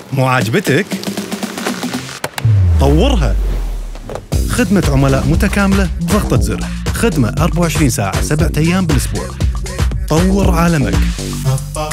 مو عاجبتك؟ طورها. خدمة عملاء متكاملة بضغطة زر. خدمة 24 ساعة 7 أيام بالأسبوع. طور عالمك.